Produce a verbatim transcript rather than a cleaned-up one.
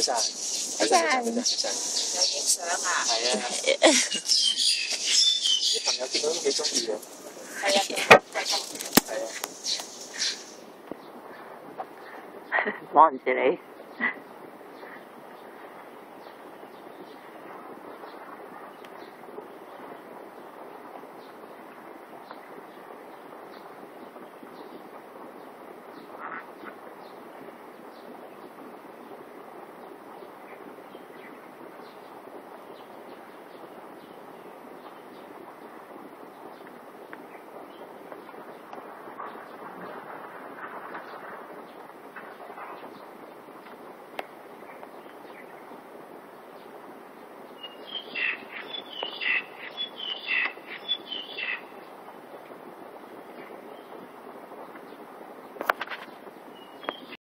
晒， 睇晒， 有影相啊？ 係啊，啲朋友見到都幾中意嘅。係啊，係啊。 望住你。